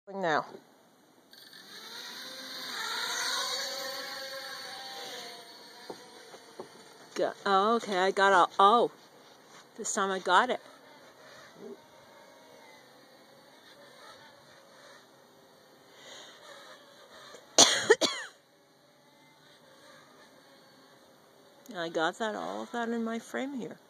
Now. Oh, okay, I got a, oh, this time I got it. I got that, all of that in my frame here.